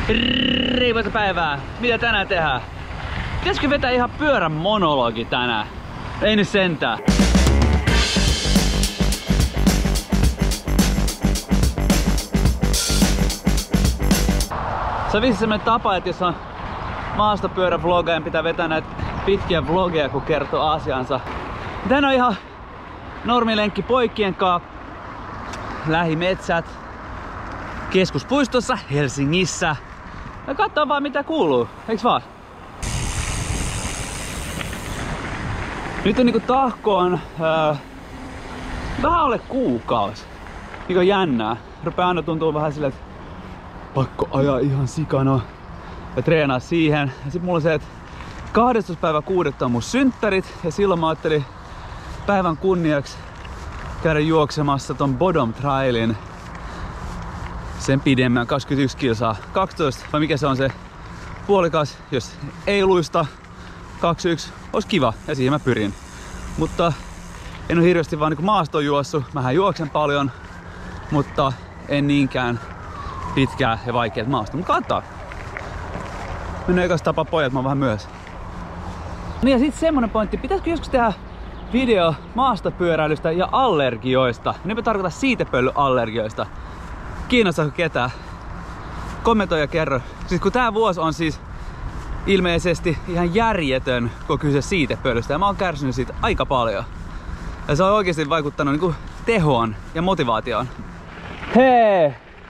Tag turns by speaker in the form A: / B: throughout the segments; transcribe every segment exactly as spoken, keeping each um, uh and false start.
A: Riipaista päivää. Mitä tänään tehdään? Pitäisikö vetää ihan pyörän monologi tänään? Ei nyt sentään. Se on vissi semmonen tapa, että jos on maastopyörävlogaja, pitää vetää näitä pitkiä vlogeja, kun kertoo asiansa. Tän on ihan normilenkki poikien kanssa. Lähimetsät. Keskuspuistossa Helsingissä. Ja katsoo vaan mitä kuuluu, eiks vaan? Nyt on niinku tahkoon öö, vähän alle kuukausi. Niinku jännää. Rupee aina tuntuu vähän silleen, että pakko ajaa ihan sikana ja treenaa siihen. Ja sit mulla on se, että kahdestoista päivä kuudetta on mun synttärit ja silloin mä ajattelin päivän kunniaksi käydä juoksemassa ton Bottom Trailin. Sen pidemmän, kaksikymmentäyksi kilsaa, kaksitoista, vai mikä se on se puolikas, jos ei luista, kaksikymmentäyksi, olisi kiva ja siihen mä pyrin. Mutta en ole hirveästi vaan niin maastoon juossut, mähän juoksen paljon, mutta en niinkään pitkää ja vaikeat maasta. Mutta katsotaan. Mennään ekas tapaa pojat, mä oon vähän myöhässä. Niin ja sit semmonen pointti, pitäisikö joskus tehdä video maastopyöräilystä ja allergioista? Nyt mä tarkoitan siitepölyallergioista. Kiinnostaako ketään? Kommentoi ja kerro. Siis kun tää vuosi on siis ilmeisesti ihan järjetön, kun on kyse siitepölystä. Ja mä oon kärsinyt siitä aika paljon. Ja se on oikeesti vaikuttanut niinku tehoon ja motivaatioon. Hei!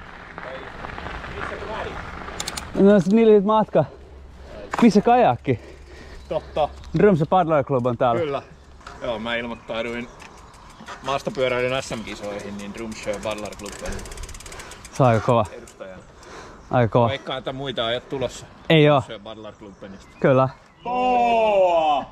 A: No niillä matka. Missä kajakki?
B: Totta.
A: Drumsö Paddler Club on täällä.
B: Kyllä. Joo, mä ilmoittauduin maastopyöräilyn S M-kisoihin, niin Drumsö Paddler Club on
A: se on aika kova.
B: edustajana.
A: Aika kova.
B: Vaikka että muita ajat tulossa.
A: Ei oo.
B: Drumsö Paddler Club penistä.
A: Kyllä.
B: Oh!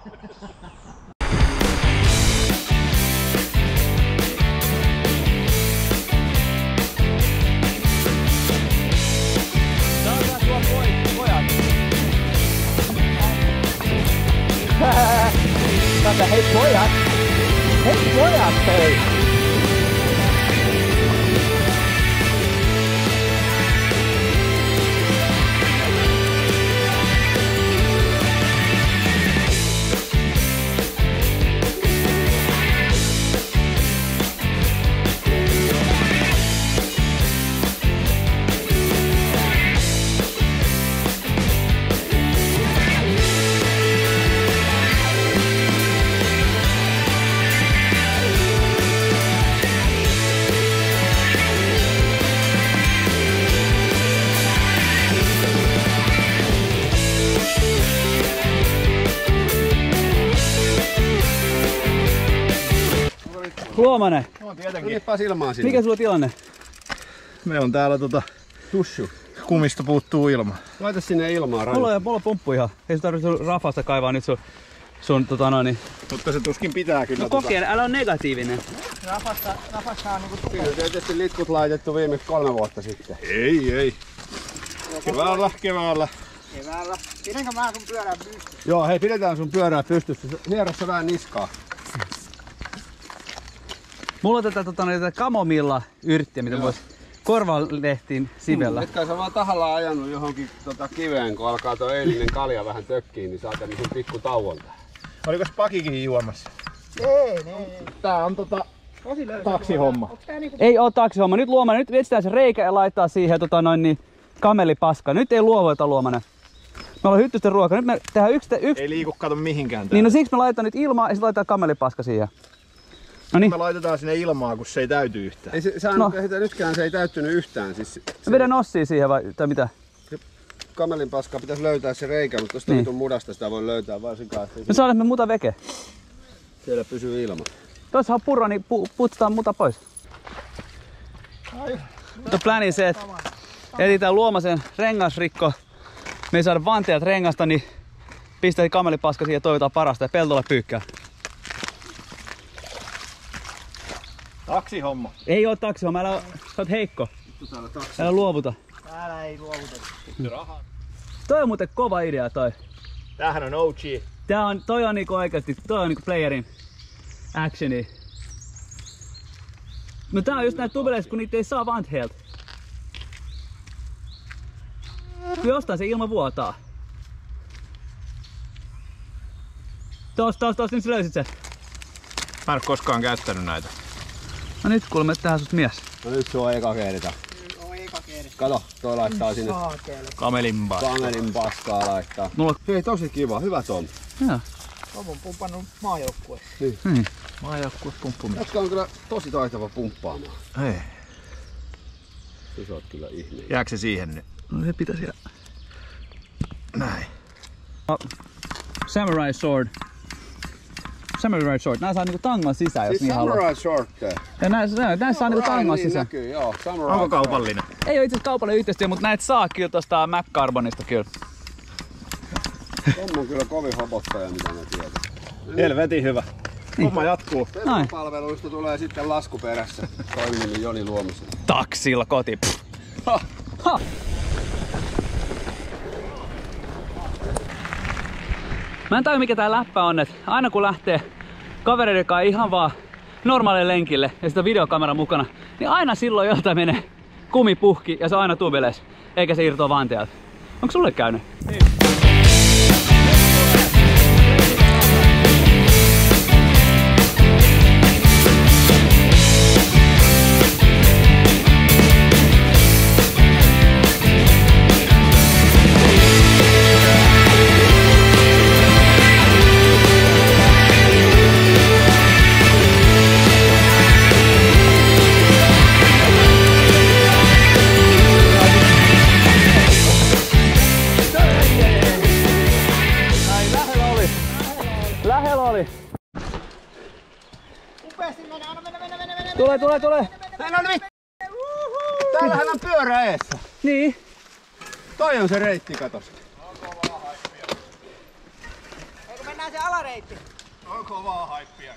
A: Kato, hei pojat! Hei pojat, hei! Luomanen,
B: No tietenkin.
C: Tulipas ilmaa sinne.
A: mikä sulla tilanne?
B: Me on täällä tota
C: Tussu.
B: kumista puuttuu ilma.
C: Laita sinne ilmaa, Rani.
A: Mulla on, mulla on pumppu ihan. Ei sun tarvitse sun rafasta kaivaa nyt sun, sun tota noin.
B: Mutta se tuskin pitää kyllä.
A: No kokeile, älä on negatiivinen.
D: Rafasta, rafasta on niinku
C: Siinä on tietysti litkut laitettu viimeksi kolme vuotta sitten.
B: Ei, ei. Keväällä, keväällä.
D: keväällä. Pidänkö mä sun pyörän pystyssä?
C: Joo, hei, pidetään sun pyörää pystyssä. Hierossa vähän niskaa.
A: Mulla on tätä, tota, tätä kamomilla-yrttiä, mitä vois korvalehtiin sivellä.
C: Mm, etkä sä vaan tahallaan ajanut johonkin tota, kiveen, kun alkaa tuo eilinen kalja vähän tökkiin, niin saa tämmösen pikku tauon tähän.
B: Olikos pakikin juomassa?
D: Ei, ei.
B: Tää on tota
D: Tosi löysä.
B: taksihomma.
D: Onks tää niinku...
A: Ei oo taksihomma. Nyt Luomanen, nyt etsitään se reikä ja laittaa siihen tota, noin, niin, kamelipaska. Nyt ei luovuta Luomanen. Me ollaan hyttysten ruoka. Nyt me tehdään yksi... yksi...
B: Ei liiku kato mihinkään täällä.
A: Niin no siksi me laitetaan nyt ilmaa ja sitten laitetaan kamelipaska siihen. Noniin.
B: Me laitetaan sinne ilmaa, kun se ei täyty yhtään.
C: Ei se, sä
A: No.
C: no. Nytkään se ei täyttynyt yhtään. Siis se,
A: Mä vedän ossia siihen vai tai mitä?
C: kamelin paskaa pitäisi löytää se reikä, mutta tosta
A: Niin.
C: vitun mudasta sitä voi löytää varsinkaan, ettei
A: Me
C: se
A: saadaan me muta veke.
C: siellä pysyy ilma.
A: Tuossa on purra, niin pu, putsataan muta pois. Mutta pläni se, että etsitään Luomasen rengasrikko. Me ei saada vanteet rengasta, niin pistää kamelipaska siihen ja toivotaan parasta ja peltolla pyykkää.
B: Taksihomma.
A: Ei oo taksihomma, älä, sä oot heikko. Älä luovuta.
D: Täällä ei luovuta.
B: Rahaa.
A: Toi on muuten kova idea toi.
B: Tämähän on O G.
A: Tää on, toi on niinku oikeesti, toi on niinku playerin actioni. No tää on just näitä tubeleista, kun niitä ei saa vantheelta. Jostain se ilma vuotaa. Tos, tos, tos, nyt sä löysit sen.
B: Mä en oo koskaan käyttänyt näitä.
A: No nyt kuulemme, että tähän sut mies.
C: No nyt se on eka kerta.
D: On eka kerta.
C: Kato, toi laittaa sinne
D: Saakeli.
B: Kamelin paskaa.
C: kamelin paskaa laittaa.
A: Mulla...
C: Hei, tosi kiva, hyvä Tom.
A: Joo.
D: Tom on pumpannut maajoukkueessa.
A: Niin.
B: Maajoukkue pumppumista.
C: Jätkä on kyllä tosi taitava pumppaamaan.
B: Hei.
C: Se oot kyllä ihme.
B: Jääkö se siihen nyt?
A: No se pitäisi jää.
B: Näin.
A: Samurai sword. Samurai sword. Nää saa niinku tangon sisään, jos
C: Siis
A: niin haluaa.
C: samurai shortteja.
A: Ja näissä, näissä saa niinku tangon
C: niin
A: sisään.
C: näkyy, joo. Samurai
B: Onko
C: short.
B: kaupallinen?
A: Ei oo itse asiassa kaupallinen yhteistyö, mutta näitä saa kyllä tosta MacCarbonista kyllä.
C: Tom on kyllä kovin hopottaja, mitä mä tiedän.
B: Helvetin hyvä. Homma jatkuu.
A: Noin.
C: Palveluista tulee sitten lasku perässä. Toiminimi Joni Luomisen.
A: Taksilla koti. Ha. Ha. Mä en tajua mikä tää läppä on, että aina kun lähtee kavereiden kanssa ihan vaan normaalille lenkille ja sitä videokamera mukana, niin aina silloin joltain menee kumipuhki ja se on aina tubeles, eikä se irtoa vaan täältä. Onko sulle käynyt? Niin. Lähellä oli.
D: Upeasti mennä, anna mennä, mennä, mennä, mennä.
A: Tule, tule, tule.
C: Hei, no niin. Täällähän on pyörä eessä.
A: Niin.
C: Toi on se reitti, katos.
D: Eikö mennään se alareitti?
B: On kovaa haippia.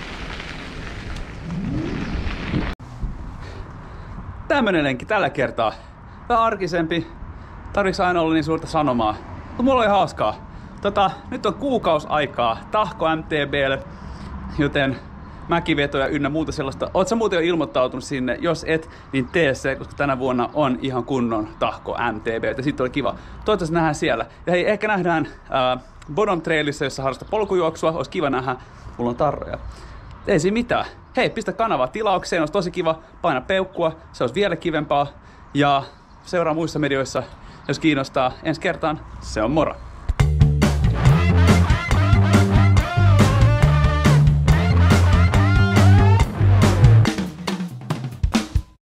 A: Tämmönen lenkki tällä kertaa. Vähän arkisempi. Tarviks aina olla niin suurta sanomaa. Mutta mulla oli hauskaa. Tota, nyt on kuukaus aikaa Tahko M T B:lle, joten mäkivetoja ynnä muuta sellaista. Oot sä muuten jo ilmoittautunut sinne? Jos et, niin tee se, koska tänä vuonna on ihan kunnon Tahko M T B. Ja sitten oli kiva. Toivottavasti nähdään siellä. Ja hei, ehkä nähdään äh, Bodom Trailissa, jossa harrastaa polkujuoksua. Olisi kiva nähdä. Mulla on tarroja. Ei siinä mitään. Hei, pistä kanavaa tilaukseen. Olisi tosi kiva. Paina peukkua. Se olisi vielä kivempaa. Ja seuraa muissa medioissa, jos kiinnostaa. Ensi kertaan. Se on moro.